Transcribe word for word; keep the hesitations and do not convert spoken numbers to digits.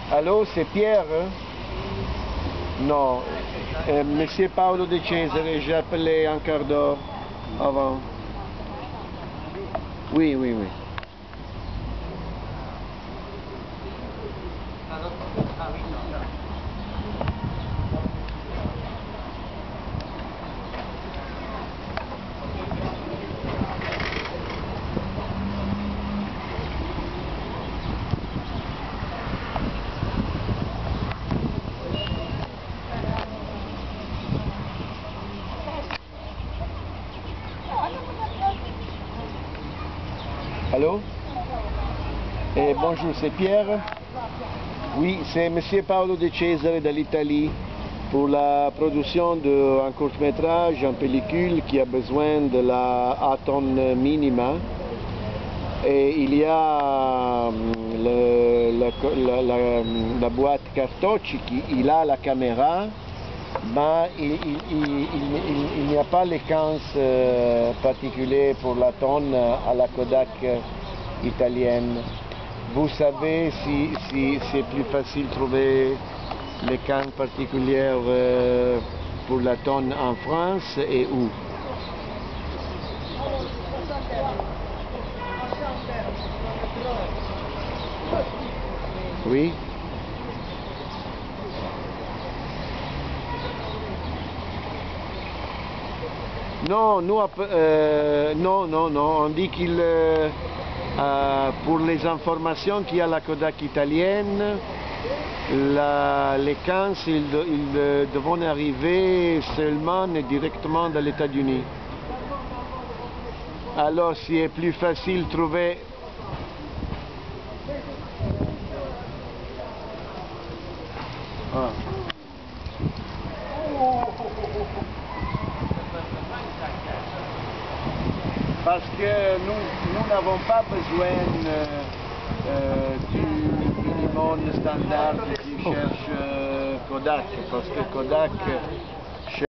Allô, c'est Pierre hein? Non, euh, Monsieur Paolo De Cesare, j'ai appelé un quart d'heure avant. Oui, oui, oui. Allô? Eh, bonjour, c'est Pierre. Oui, c'est Monsieur Paolo De Cesare de l'Italie pour la production d'un court-métrage en pellicule qui a besoin de la Aton minima. Et il y a le, la, la, la, la boîte cartouche qui il a la caméra, mais il, il, il, il, il n'y a pas les quinze euh, particuliers pour la tonne à la Kodak italienne. Vous savez si, si c'est plus facile de trouver les quinze particulières euh, pour la tonne en France et où? Oui. Non, nous, euh, non, non, non, on dit qu'il, euh, euh, pour les informations qu'il y a à la Kodak italienne, la, les quinze, ils, ils devront arriver seulement et directement dans les États-Unis. Alors, c'est plus facile de trouver... Ah. Parce que nous n'avons pas besoin euh, euh, du minimum standard qui cherche euh, Kodak, parce que Kodak